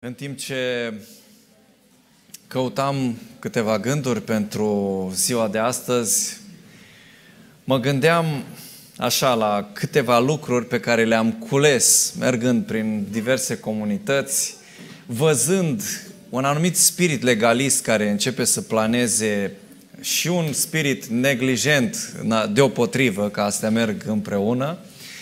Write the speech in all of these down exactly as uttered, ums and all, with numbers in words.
În timp ce căutam câteva gânduri pentru ziua de astăzi, mă gândeam așa la câteva lucruri pe care le-am cules mergând prin diverse comunități, văzând un anumit spirit legalist care începe să planeze și un spirit neglijent deopotrivă, că astea merg împreună.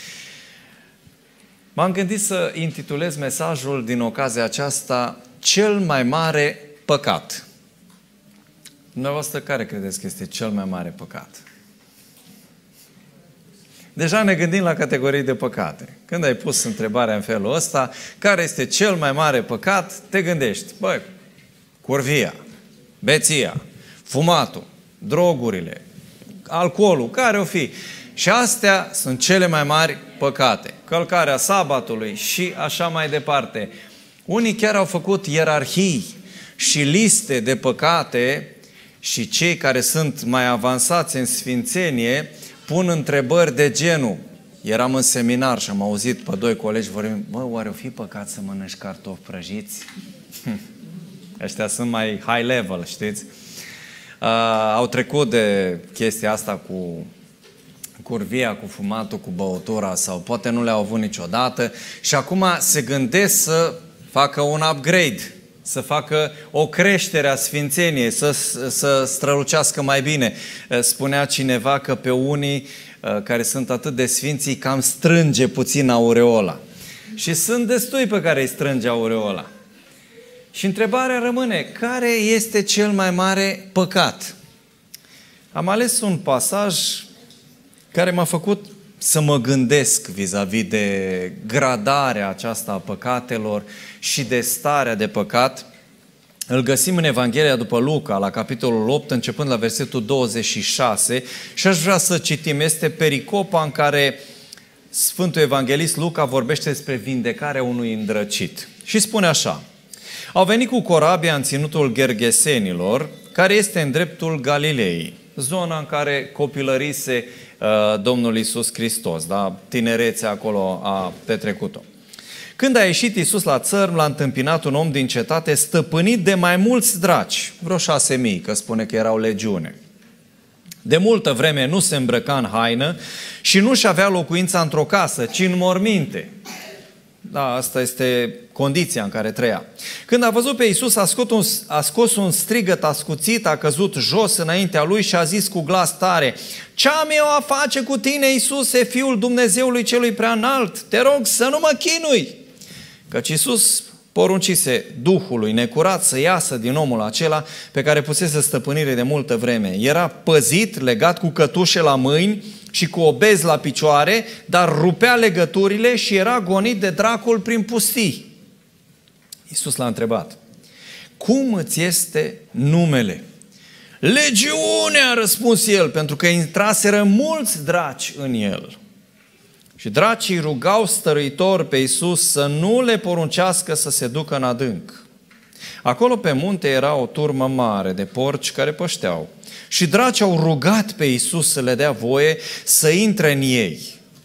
M-am gândit să intitulez mesajul din ocazia aceasta Cel mai mare păcat. Dumneavoastră, care credeți că este cel mai mare păcat? Deja ne gândim la categorii de păcate. Când ai pus întrebarea în felul ăsta, care este cel mai mare păcat, te gândești, băi, curvia, beția, fumatul, drogurile, alcoolul, care o fi. Și astea sunt cele mai mari păcate. Călcarea sabatului și așa mai departe. Unii chiar au făcut ierarhii și liste de păcate și cei care sunt mai avansați în sfințenie pun întrebări de genul. Eram în seminar și am auzit pe doi colegi vorbind, bă, oare o fi păcat să mănânci cartofi prăjiți? Ăștia sunt mai high level, știți? Uh, au trecut de chestia asta cu curvia, cu fumatul, cu băutura sau poate nu le-au avut niciodată și acum se gândesc să facă un upgrade, să facă o creștere a sfințeniei, să, să strălucească mai bine. Spunea cineva că pe unii care sunt atât de sfinți cam strânge puțin aureola. Și sunt destui pe care îi strânge aureola. Și întrebarea rămâne, care este cel mai mare păcat? Am ales un pasaj care m-a făcut să mă gândesc vis-a-vis de gradarea aceasta a păcatelor și de starea de păcat. Îl găsim în Evanghelia după Luca, la capitolul opt, începând la versetul douăzeci și șase, și aș vrea să citim. Este pericopa în care Sfântul Evanghelist Luca vorbește despre vindecarea unui îndrăcit. Și spune așa: au venit cu corabia în ținutul Gergesenilor, care este în dreptul Galilei, zona în care copilărise uh, Domnul Iisus Hristos, da? Tinerețea acolo a petrecut-o. Când a ieșit Iisus la țărm, l-a întâmpinat un om din cetate stăpânit de mai mulți draci, vreo șase mii, că spune că erau legiune. De multă vreme nu se îmbrăca în haină și nu-și avea locuința într-o casă, ci în morminte. Da, asta este condiția în care trăia. Când a văzut pe Iisus, a scos un, a scos un strigăt ascuțit, a căzut jos înaintea lui și a zis cu glas tare: ce am eu a face cu tine, Iisuse, Fiul Dumnezeului Celui Preaînalt? Te rog să nu mă chinui! Căci Iisus poruncise Duhului necurat să iasă din omul acela pe care pusese stăpânire de multă vreme. Era păzit, legat cu cătușe la mâini și cu obezi la picioare, dar rupea legăturile și era gonit de dracul prin pustii. Iisus l-a întrebat: cum îți este numele? Legiune, a răspuns el, pentru că intraseră mulți draci în el. Și dracii rugau stăruitor pe Iisus să nu le poruncească să se ducă în adânc. Acolo pe munte era o turmă mare de porci care pășteau. Și dracii au rugat pe Iisus să le dea voie să intre în ei.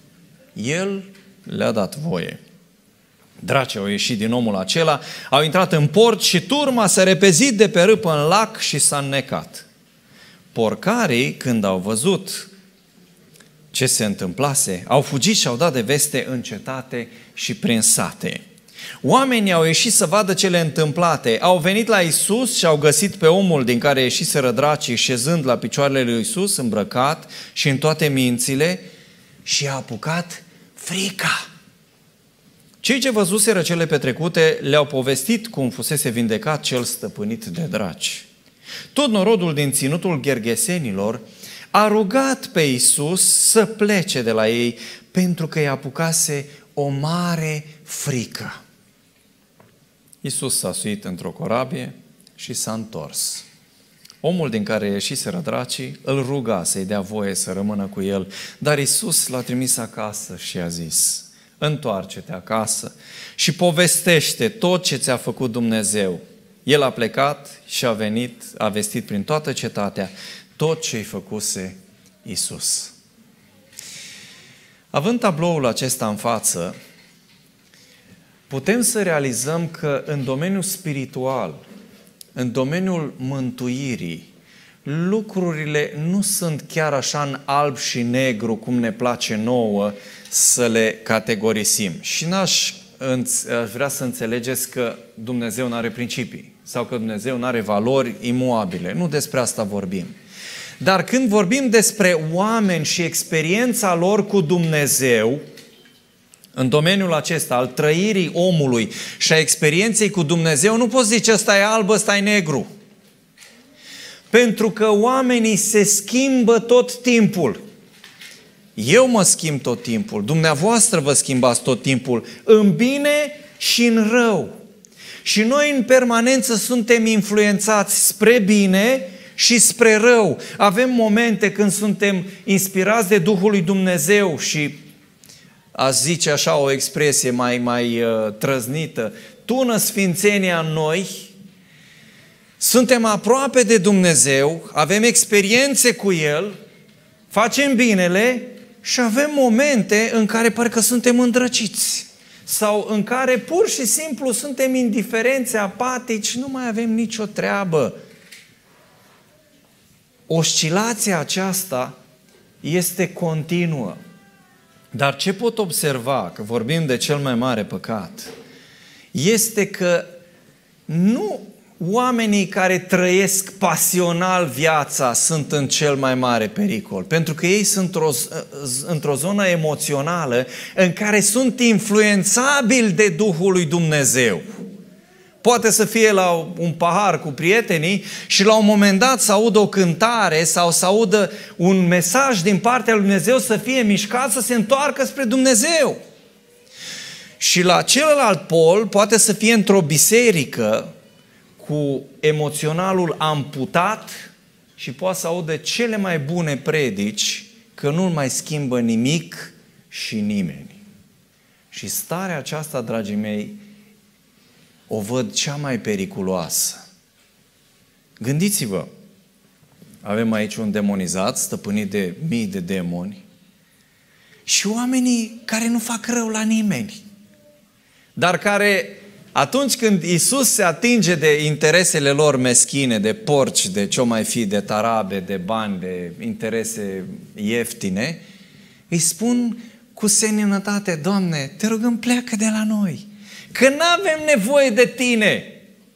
El le-a dat voie. Dracii au ieșit din omul acela, au intrat în porci și turma s-a repezit de pe râpă în lac și s-a înnecat. Porcarii, când au văzut ce se întâmplase, au fugit și au dat de veste în cetate și prin sate. Oamenii au ieșit să vadă cele întâmplate, au venit la Iisus și au găsit pe omul din care ieșiseră dracii șezând la picioarele lui Iisus, îmbrăcat și în toate mințile, și a apucat frica. Cei ce văzuseră cele petrecute le-au povestit cum fusese vindecat cel stăpânit de draci. Tot norodul din ținutul Gergesenilor a rugat pe Iisus să plece de la ei, pentru că i-a apucase o mare frică. Iisus s-a suit într-o corabie și s-a întors. Omul din care ieșiseră dracii îl ruga să-i dea voie să rămână cu el, dar Iisus l-a trimis acasă și i-a zis: întoarce-te acasă și povestește tot ce ți-a făcut Dumnezeu. El a plecat și a venit, a vestit prin toată cetatea tot ce-i făcuse Iisus. Având tabloul acesta în față, putem să realizăm că în domeniul spiritual, în domeniul mântuirii, lucrurile nu sunt chiar așa în alb și negru cum ne place nouă să le categorisim. Și n-aș aș vrea să înțelegeți că Dumnezeu nu are principii sau că Dumnezeu nu are valori imuabile. Nu despre asta vorbim. Dar când vorbim despre oameni și experiența lor cu Dumnezeu, în domeniul acesta, al trăirii omului și a experienței cu Dumnezeu, nu poți zice ăsta e alb, ăsta e negru. Pentru că oamenii se schimbă tot timpul. Eu mă schimb tot timpul, dumneavoastră vă schimbați tot timpul, în bine și în rău. Și noi în permanență suntem influențați spre bine și spre rău. Avem momente când suntem inspirați de Duhul lui Dumnezeu și, aș zice așa o expresie mai, mai uh, trăznită, tună sfințenia în noi, suntem aproape de Dumnezeu, avem experiențe cu El, facem binele și avem momente în care parcă suntem îndrăciți sau în care pur și simplu suntem indiferenți, apatici, nu mai avem nicio treabă. Oscilația aceasta este continuă. Dar ce pot observa, că vorbim de cel mai mare păcat, este că nu oamenii care trăiesc pasional viața sunt în cel mai mare pericol, pentru că ei sunt într-o zonă emoțională în care sunt influențabili de Duhul lui Dumnezeu. Poate să fie la un pahar cu prietenii și la un moment dat să audă o cântare sau să audă un mesaj din partea lui Dumnezeu, să fie mișcat, să se întoarcă spre Dumnezeu. Și la celălalt pol poate să fie într-o biserică cu emoționalul amputat și poate să audă cele mai bune predici că nu mai schimbă nimic și nimeni. Și starea aceasta, dragii mei, o văd cea mai periculoasă. Gândiți-vă, avem aici un demonizat stăpânit de mii de demoni și oamenii care nu fac rău la nimeni, dar care atunci când Iisus se atinge de interesele lor meschine, de porci, de ce-o mai fi, de tarabe, de bani, de interese ieftine, îi spun cu seninătate: Doamne, te rugăm, pleacă de la noi, că n-avem nevoie de tine.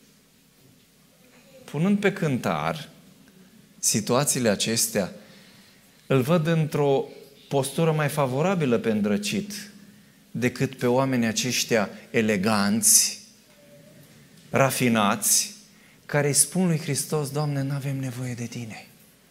Punând pe cântar situațiile acestea, îl văd într-o postură mai favorabilă pe îndrăcit decât pe oamenii aceștia eleganți, rafinați, care îi spun lui Hristos: Doamne, n-avem nevoie de tine.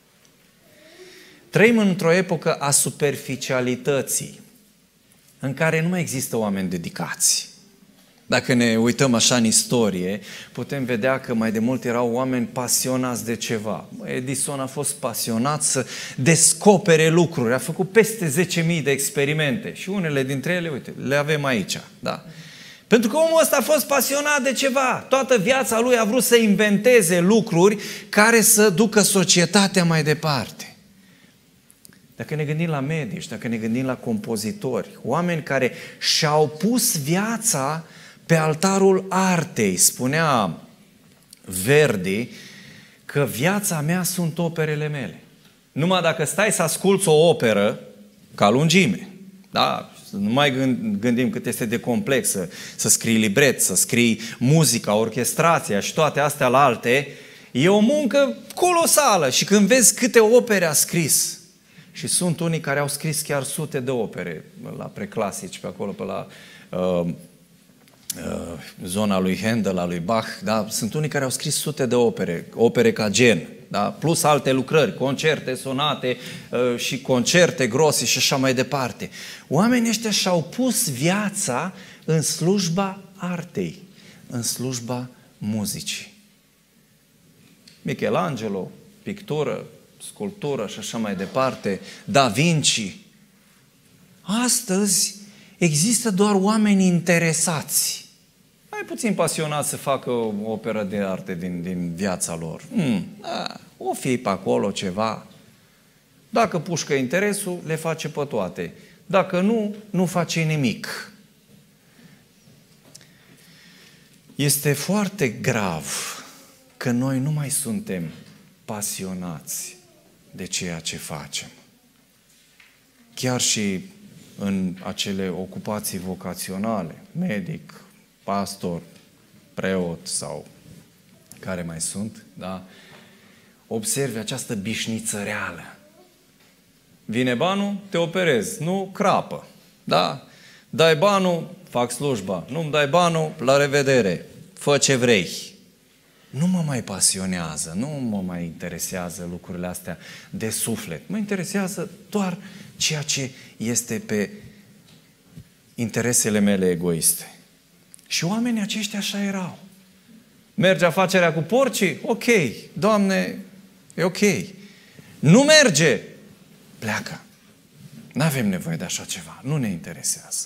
Trăim într-o epocă a superficialității, în care nu mai există oameni dedicați. Dacă ne uităm așa în istorie, putem vedea că mai de mult erau oameni pasionați de ceva. Edison a fost pasionat să descopere lucruri, a făcut peste zece mii de experimente și unele dintre ele, uite, le avem aici. Da? Pentru că omul ăsta a fost pasionat de ceva. Toată viața lui a vrut să inventeze lucruri care să ducă societatea mai departe. Dacă ne gândim la medici, dacă ne gândim la compozitori, oameni care și-au pus viața pe altarul artei, spunea Verdi că viața mea sunt operele mele. Numai dacă stai să asculți o operă ca lungime, da? Nu mai gândim cât este de complexă, să scrii libret, să scrii muzica, orchestrația și toate astea la alte, e o muncă colosală. Și când vezi câte opere a scris, și sunt unii care au scris chiar sute de opere, la preclasici, pe acolo, pe la uh, uh, zona lui Handel, a lui Bach, da? Sunt unii care au scris sute de opere, opere ca gen, da? Plus alte lucrări, concerte, sonate uh, și concerte groase și așa mai departe. Oamenii ăștia și-au pus viața în slujba artei, în slujba muzicii. Michelangelo, pictură, sculptură și așa mai departe, Da Vinci. Astăzi există doar oameni interesați, mai puțin pasionați să facă o operă de artă din, din viața lor. Hmm, da, o fi pe acolo ceva. Dacă pușcă interesul, le face pe toate. Dacă nu, nu face nimic. Este foarte grav că noi nu mai suntem pasionați de ceea ce facem. Chiar și în acele ocupații vocaționale, medic, pastor, preot sau care mai sunt, da? Observi această bișnițăreală. Vine banul, te operezi, nu crapă, da? Dai banul, fac slujba, nu-mi dai banul, la revedere, fă ce vrei. Nu mă mai pasionează, nu mă mai interesează lucrurile astea de suflet. Mă interesează doar ceea ce este pe interesele mele egoiste. Și oamenii aceștia așa erau. Merge afacerea cu porcii? Ok, Doamne, e ok. Nu merge? Pleacă. N-avem nevoie de așa ceva, nu ne interesează.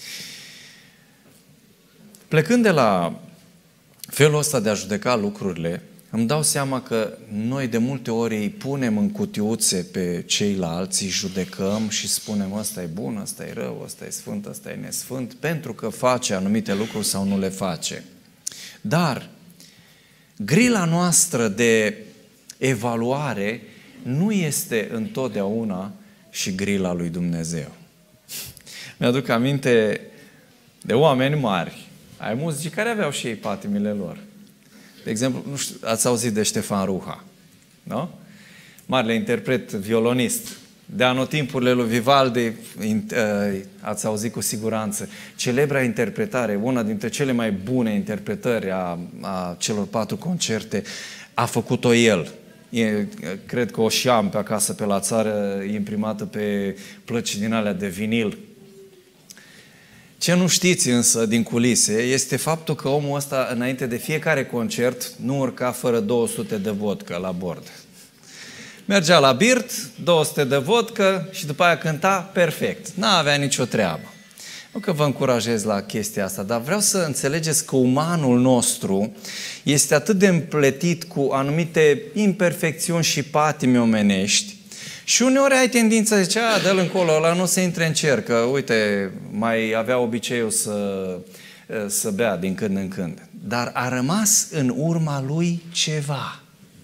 Plecând de la felul ăsta de a judeca lucrurile, îmi dau seama că noi de multe ori îi punem în cutiuțe pe ceilalți, îi judecăm și spunem ăsta e bun, ăsta e rău, ăsta e sfânt, ăsta e nesfânt, pentru că face anumite lucruri sau nu le face. Dar grila noastră de evaluare nu este întotdeauna și grila lui Dumnezeu. Mi-aduc aminte de oameni mari, ai muzici care aveau și ei patimile lor. De exemplu, nu știu, ați auzit de Ștefan Ruha, nu? Marele interpret, violonist. De anotimpurile lui Vivaldi, ați auzit cu siguranță. Celebra interpretare, una dintre cele mai bune interpretări a, a celor patru concerte, a făcut-o el. E, cred că o și am pe acasă, pe la țară, imprimată pe plăci din alea de vinil. Ce nu știți însă din culise este faptul că omul ăsta, înainte de fiecare concert, nu urca fără două sute de vodcă la bord. Mergea la birt, două sute de vodcă și după aia cânta perfect. N-avea nicio treabă. Nu că vă încurajez la chestia asta, dar vreau să înțelegeți că umanul nostru este atât de împletit cu anumite imperfecțiuni și patimi omenești. Și uneori ai tendința să zice, a, dă-l încolo, ăla nu se intre în cer, că, uite, mai avea obiceiul să, să bea din când în când. Dar a rămas în urma lui ceva.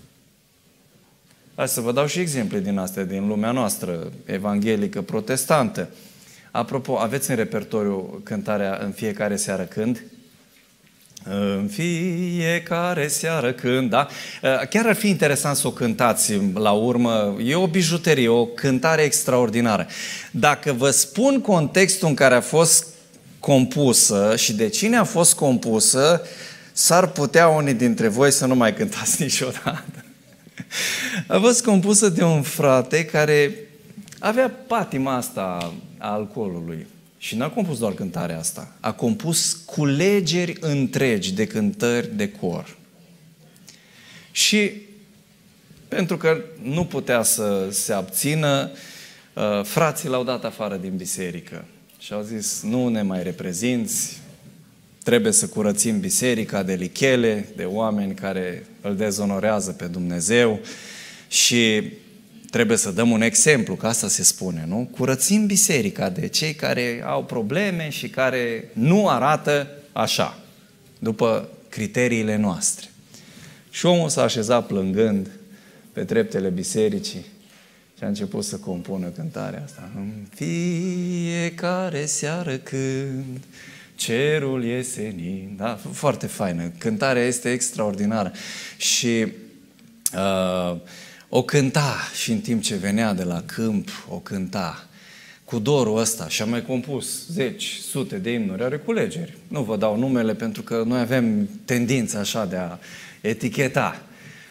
Hai să vă dau și exemple din astea, din lumea noastră, evanghelică, protestantă. Apropo, aveți în repertoriu cântarea În fiecare seară când? În fiecare seară când, da? Chiar ar fi interesant să o cântați la urmă. E o bijuterie, o cântare extraordinară. Dacă vă spun contextul în care a fost compusă și de cine a fost compusă, s-ar putea unii dintre voi să nu mai cântați niciodată. A fost compusă de un frate care avea patima asta a alcoolului. Și n-a compus doar cântarea asta, a compus culegeri întregi de cântări de cor. Și pentru că nu putea să se abțină, frații l-au dat afară din biserică. Și au zis, nu ne mai reprezinți, trebuie să curățim biserica de lichele, de oameni care îl dezonorează pe Dumnezeu și trebuie să dăm un exemplu, că asta se spune, nu? Curățim biserica de cei care au probleme și care nu arată așa, după criteriile noastre. Și omul s-a așezat plângând pe treptele bisericii și a început să compună cântarea asta. În fiecare seară când cerul e senin. Da? Foarte faină. Cântarea este extraordinară. Și uh, o cânta și în timp ce venea de la câmp, o cânta cu dorul ăsta și a mai compus zeci, sute de imnuri, are culegeri. Nu vă dau numele pentru că noi avem tendința așa de a eticheta.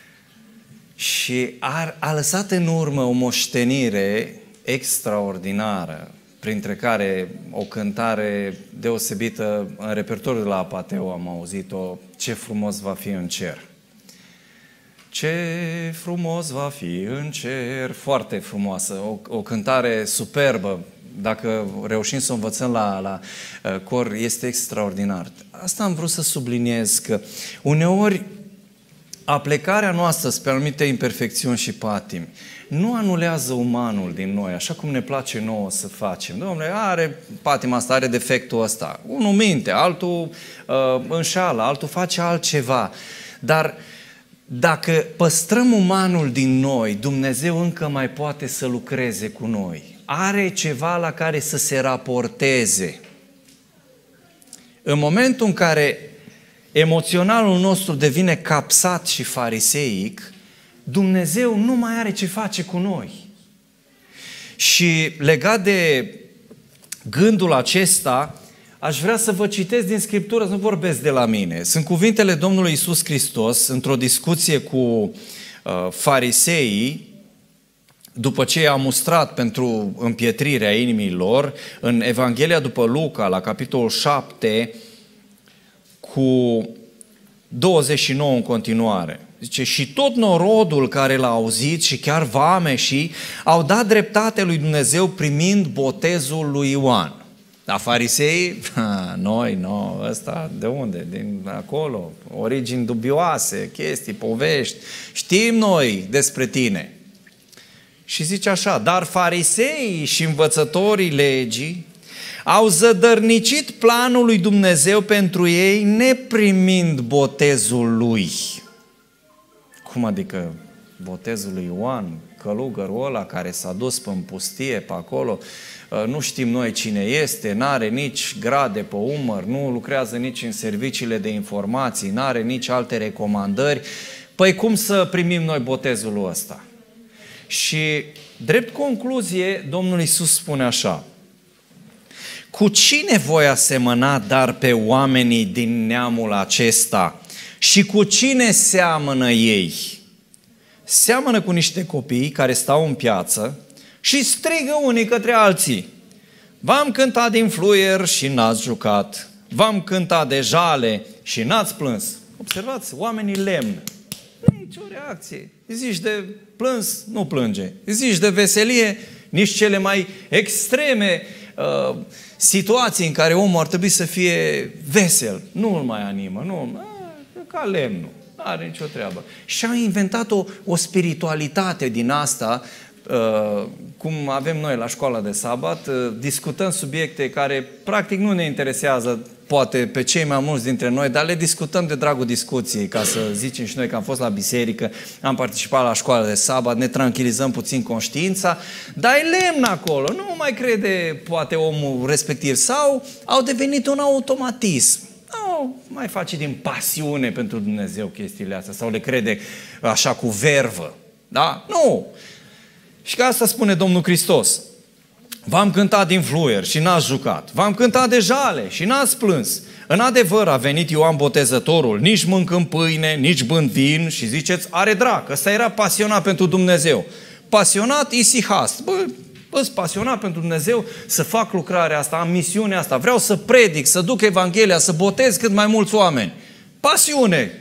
Și a, a lăsat în urmă o moștenire extraordinară, printre care o cântare deosebită în repertoriul de la Apateu am auzit-o, Ce frumos va fi în cer. Ce frumos va fi în cer, foarte frumoasă, o, o cântare superbă, dacă reușim să o învățăm la, la uh, cor, este extraordinar. Asta am vrut să subliniez, că uneori aplecarea noastră spre anumite imperfecțiuni și patimi nu anulează umanul din noi, așa cum ne place nouă să facem. Dom'le, are patima asta, are defectul ăsta. Unul minte, altul uh, înșală, altul face altceva. Dar dacă păstrăm umanul din noi, Dumnezeu încă mai poate să lucreze cu noi. Are ceva la care să se raporteze. În momentul în care emoționalul nostru devine capsat și fariseic, Dumnezeu nu mai are ce face cu noi. Și legat de gândul acesta, aș vrea să vă citesc din Scriptură, nu vorbesc de la mine. Sunt cuvintele Domnului Iisus Hristos într-o discuție cu uh, fariseii, după ce i-a mustrat pentru împietrirea inimii lor, în Evanghelia după Luca, la capitolul șapte, cu douăzeci și nouă în continuare. Zice, și tot norodul care l-a auzit și chiar vameșii au dat dreptate lui Dumnezeu primind botezul lui Ioan. Dar fariseii, noi, no, ăsta de unde? Din acolo, origini dubioase, chestii, povești, știm noi despre tine. Și zice așa, dar fariseii și învățătorii legii au zădărnicit planul lui Dumnezeu pentru ei, neprimind botezul lui. Cum adică botezul lui Ioan, călugărul ăla care s-a dus pe în pustie, pe acolo, nu știm noi cine este, n-are nici grade pe umăr, nu lucrează nici în serviciile de informații, n-are nici alte recomandări. Păi cum să primim noi botezul ăsta? Și drept concluzie, Domnul Iisus spune așa, cu cine voi asemăna dar pe oamenii din neamul acesta și cu cine seamănă ei? Seamănă cu niște copii care stau în piață și strigă unii către alții. V-am cântat din fluier și n-ați jucat, v-am cântat de jale și n-ați plâns. Observați, oamenii lemn. Nici o reacție. Îi zici de plâns, nu plânge. Îi zici de veselie, nici cele mai extreme uh, situații în care omul ar trebui să fie vesel. Nu îl mai animă, nu, a, ca lemnul, nu are nicio treabă. Și a inventat o, o spiritualitate din asta, uh, cum avem noi la școala de sabat, uh, discutăm subiecte care practic nu ne interesează poate pe cei mai mulți dintre noi, dar le discutăm de dragul discuției, ca să zicem și noi că am fost la biserică, am participat la școala de sabat, ne tranquilizăm puțin conștiința, dar e lemn acolo, nu mai crede poate omul respectiv, sau au devenit un automatism. Nu mai face din pasiune pentru Dumnezeu chestiile astea, sau le crede așa cu vervă, da? Nu! Și că asta spune Domnul Hristos. V-am cântat din fluier și n-ați jucat. V-am cântat de jale și n-ați plâns. În adevăr a venit Ioan Botezătorul, nici mâncând pâine, nici bând vin și ziceți, are drac. Ăsta era pasionat pentru Dumnezeu. Pasionat, isihast. Bă, bă, pasionat pentru Dumnezeu să fac lucrarea asta, am misiunea asta. Vreau să predic, să duc Evanghelia, să botez cât mai mulți oameni. Pasiune.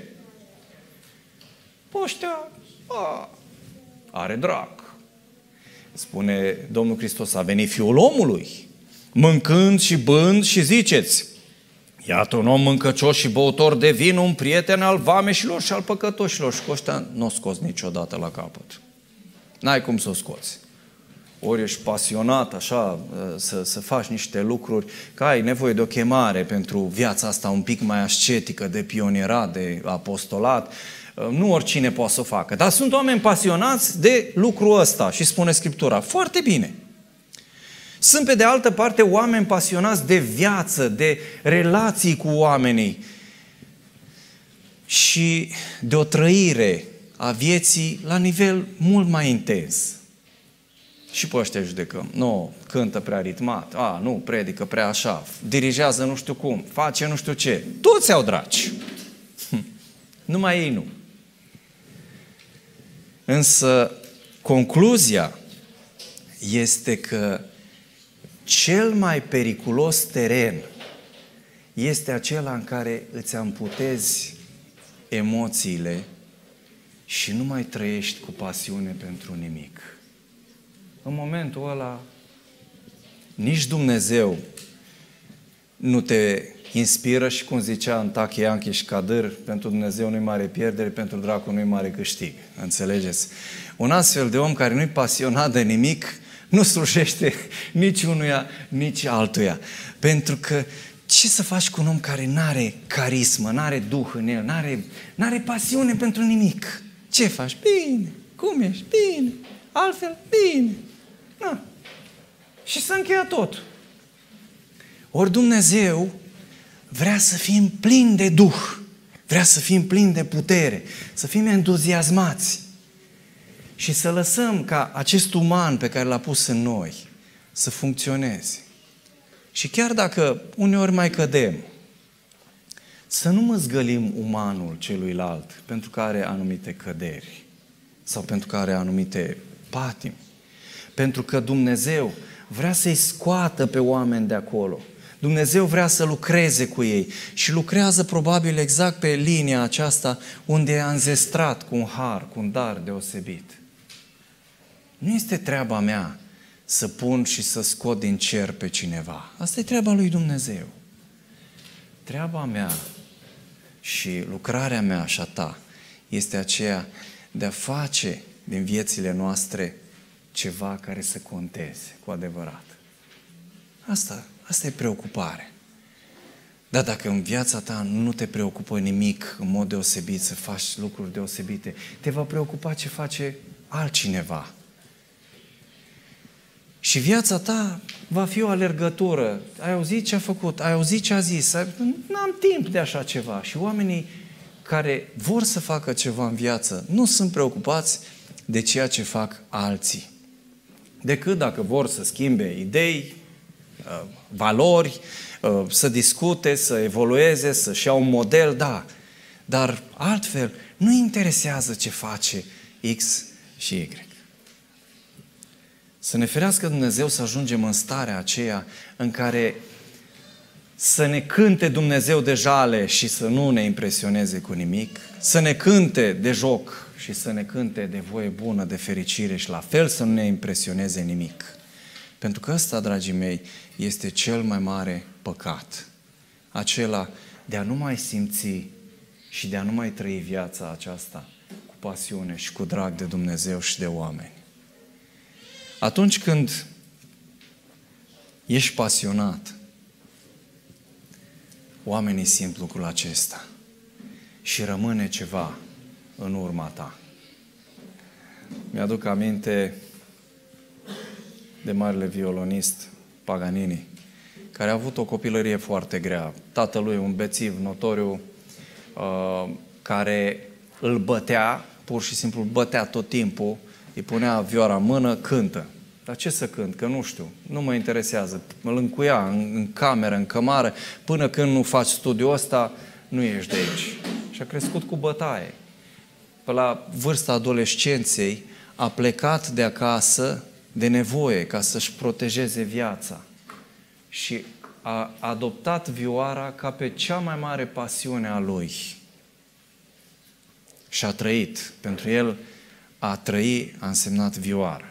Păi ăștia, a, are drac. Spune Domnul Hristos, a venit Fiul omului, mâncând și bând și ziceți, iată un om mâncăcios și băutor de vin, un prieten al vameșilor și al păcătoșilor. Și cu ăștia nu o scoți niciodată la capăt. N-ai cum să o scoți. Ori ești pasionat așa să, să faci niște lucruri, că ai nevoie de o chemare pentru viața asta un pic mai ascetică, de pionierat, de apostolat. Nu oricine poate să o facă. Dar sunt oameni pasionați de lucrul ăsta și spune Scriptura. Foarte bine. Sunt pe de altă parte oameni pasionați de viață, de relații cu oamenii și de o trăire a vieții la nivel mult mai intens. Și pe ăștia judecăm. Nu, cântă prea ritmat, a, nu, predică prea așa, dirigează nu știu cum, face nu știu ce. Toți au draci. Numai ei nu. Însă, concluzia este că cel mai periculos teren este acela în care îți amputezi emoțiile și nu mai trăiești cu pasiune pentru nimic. În momentul ăla, nici Dumnezeu nu te inspiră și, cum zicea Întachie Anchi și Cadir, pentru Dumnezeu nu-i mare pierdere, pentru dracu nu-i mare câștig. Înțelegeți? Un astfel de om care nu-i pasionat de nimic, nu slujește nici unuia, nici altuia. Pentru că ce să faci cu un om care n-are carismă, n-are duh în el, n-are, n-are pasiune pentru nimic? Ce faci? Bine. Cum ești? Bine. Altfel? Bine. Na. Și s-a încheiat tot. Ori Dumnezeu vrea să fim plini de Duh, vrea să fim plini de putere, să fim entuziasmați și să lăsăm ca acest uman pe care l-a pus în noi să funcționeze. Și chiar dacă uneori mai cădem, să nu măzgălim umanul celuilalt pentru că are anumite căderi sau pentru că are anumite patimi. Pentru că Dumnezeu vrea să-i scoată pe oameni de acolo. Dumnezeu vrea să lucreze cu ei și lucrează probabil exact pe linia aceasta unde e înzestrat cu un har, cu un dar deosebit. Nu este treaba mea să pun și să scot din cer pe cineva. Asta e treaba lui Dumnezeu. Treaba mea și lucrarea mea și a ta este aceea de a face din viețile noastre ceva care să conteze cu adevărat. Asta, asta e preocupare. Dar dacă în viața ta nu te preocupă nimic în mod deosebit, să faci lucruri deosebite, te va preocupa ce face altcineva. Și viața ta va fi o alergătură. Ai auzit ce a făcut, ai auzit ce a zis, n-am timp de așa ceva. Și oamenii care vor să facă ceva în viață nu sunt preocupați de ceea ce fac alții. Decât dacă vor să schimbe idei, valori, să discute, să evolueze, să-și ia un model, da. Dar altfel nu interesează ce face X și Y. Să ne ferească Dumnezeu să ajungem în starea aceea în care să ne cânte Dumnezeu de jale și să nu ne impresioneze cu nimic, să ne cânte de joc și să ne cânte de voie bună, de fericire și la fel să nu ne impresioneze nimic. Pentru că ăsta, dragii mei, este cel mai mare păcat. Acela de a nu mai simți și de a nu mai trăi viața aceasta cu pasiune și cu drag de Dumnezeu și de oameni. Atunci când ești pasionat, oamenii simt lucrul acesta și rămâne ceva în urma ta. Mi-aduc aminte de marele violonist Paganini, care a avut o copilărie foarte grea. Tatălui, un bețiv notoriu, uh, care îl bătea, pur și simplu îl bătea tot timpul, îi punea vioara în mână, cântă. Dar ce să cânt? Că nu știu, nu mă interesează. Îl încuia în, în cameră, în cămară, până când nu faci studiul ăsta, nu ești de aici. Și a crescut cu bătaie. Pe la vârsta adolescenței a plecat de acasă de nevoie ca să-și protejeze viața. Și a adoptat vioara ca pe cea mai mare pasiune a lui. Și a trăit. Pentru el a trăi a însemnat vioară.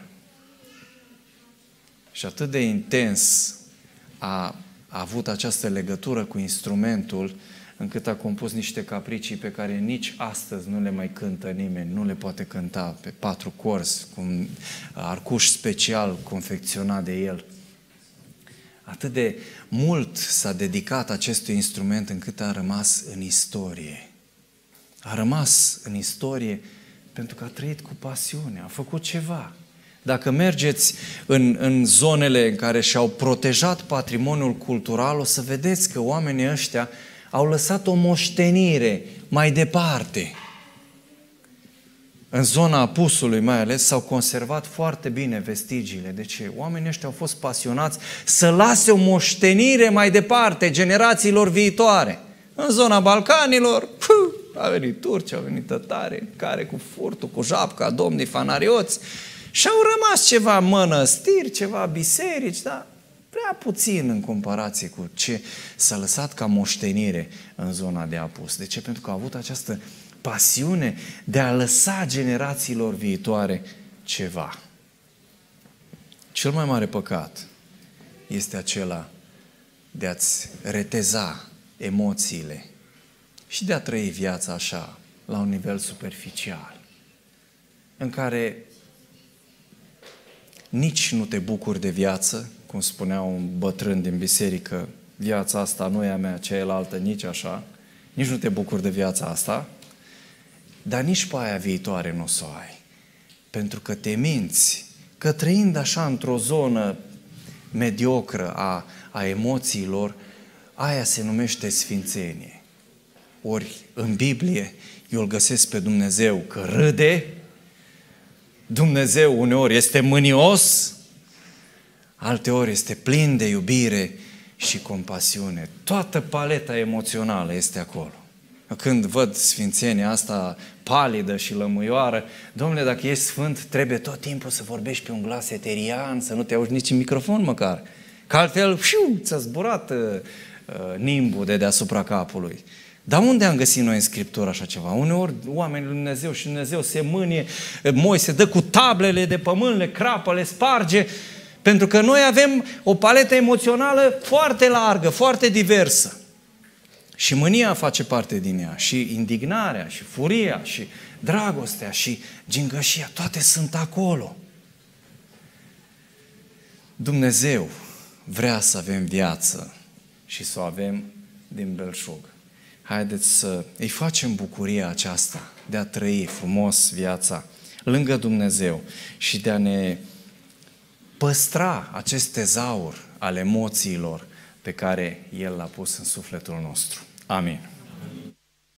Și atât de intens a, a avut această legătură cu instrumentul, încât a compus niște capricii pe care nici astăzi nu le mai cântă nimeni, nu le poate cânta pe patru corzi, cu un arcuș special confecționat de el. Atât de mult s-a dedicat acestui instrument încât a rămas în istorie. A rămas în istorie pentru că a trăit cu pasiune, a făcut ceva. Dacă mergeți în, în zonele în care și-au protejat patrimoniul cultural, o să vedeți că oamenii ăștia au lăsat o moștenire mai departe. În zona Apusului mai ales s-au conservat foarte bine vestigiile. De ce? Oamenii ăștia au fost pasionați să lase o moștenire mai departe generațiilor viitoare. În zona Balcanilor, puh, a venit turci, au venit tătari, care cu furtul, cu japca, domnii fanarioți, și au rămas ceva mănăstiri, ceva biserici, dar prea puțin în comparație cu ce s-a lăsat ca moștenire în zona de Apus. De ce? Pentru că au avut această pasiune de a lăsa generațiilor viitoare ceva. Cel mai mare păcat este acela de a-ți reteza emoțiile și de a trăi viața așa, la un nivel superficial, în care nici nu te bucuri de viață, cum spunea un bătrân din biserică, viața asta nu e a mea, cealaltă nici așa, nici nu te bucuri de viața asta, dar nici pe aia viitoare nu o să o ai. Pentru că te minți că trăind așa într-o zonă mediocră a, a emoțiilor, aia se numește sfințenie. Ori în Biblie eu îl găsesc pe Dumnezeu că râde, Dumnezeu uneori este mânios, alteori este plin de iubire și compasiune. Toată paleta emoțională este acolo. Când văd sfințenia asta palidă și lămâioară, Domnule, dacă ești sfânt, trebuie tot timpul să vorbești pe un glas eterian, să nu te auzi nici în microfon măcar. Că altfel, fiu, ți-a zburat uh, nimbul de deasupra capului. Dar unde am găsit noi în Scriptură așa ceva? Uneori oamenii lui Dumnezeu și Dumnezeu se mânie, Moise dă cu tablele de pământ, le crapă, le sparge, pentru că noi avem o paletă emoțională foarte largă, foarte diversă. Și mânia face parte din ea, și indignarea, și furia, și dragostea, și gingășia, toate sunt acolo. Dumnezeu vrea să avem viață și să o avem din belșug. Haideți să îi facem bucuria aceasta de a trăi frumos viața lângă Dumnezeu și de a ne păstra acest tezaur al emoțiilor pe care El l-a pus în sufletul nostru. Amin.